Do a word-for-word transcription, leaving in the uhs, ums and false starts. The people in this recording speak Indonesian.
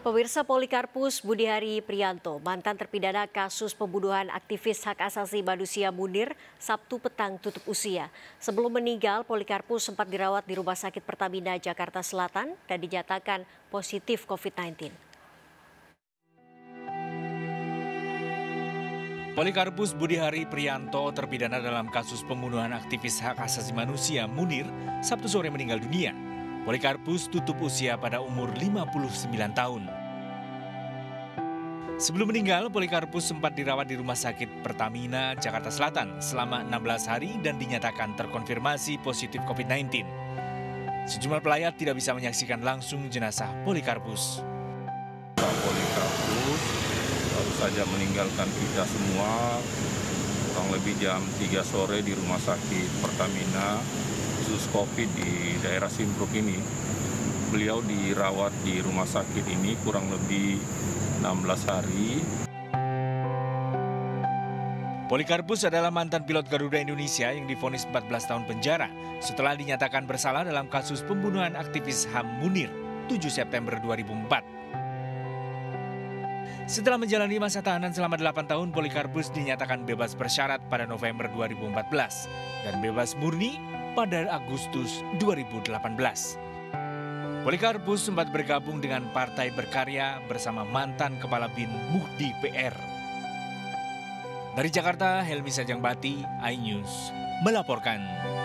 Pemirsa, Polikarpus Budihari Prianto, mantan terpidana kasus pembunuhan aktivis hak asasi manusia Munir, Sabtu petang tutup usia. Sebelum meninggal, Polikarpus sempat dirawat di Rumah Sakit Pertamina Jakarta Selatan dan dinyatakan positif covid sembilan belas. Polikarpus Budihari Prianto, terpidana dalam kasus pembunuhan aktivis hak asasi manusia Munir, Sabtu sore meninggal dunia. Polikarpus tutup usia pada umur lima puluh sembilan tahun. Sebelum meninggal, Polikarpus sempat dirawat di Rumah Sakit Pertamina Jakarta Selatan selama enam belas hari dan dinyatakan terkonfirmasi positif covid sembilan belas. Sejumlah pelayat tidak bisa menyaksikan langsung jenazah Polikarpus. Pak Polikarpus baru saja meninggalkan kita semua kurang lebih jam tiga sore di Rumah Sakit Pertamina khusus COVID di daerah Simpruk ini. Beliau dirawat di rumah sakit ini kurang lebih enam belas hari. Polikarpus adalah mantan pilot Garuda Indonesia yang divonis empat belas tahun penjara setelah dinyatakan bersalah dalam kasus pembunuhan aktivis H A M Munir tujuh September dua ribu empat. Setelah menjalani masa tahanan selama delapan tahun, Polikarpus dinyatakan bebas bersyarat pada November dua ribu empat belas dan bebas murni pada Agustus dua ribu delapan belas. Polikarpus sempat bergabung dengan Partai Berkarya bersama mantan Kepala Bin Muhdi P R. Dari Jakarta, Helmi Sajangbati, iNews melaporkan.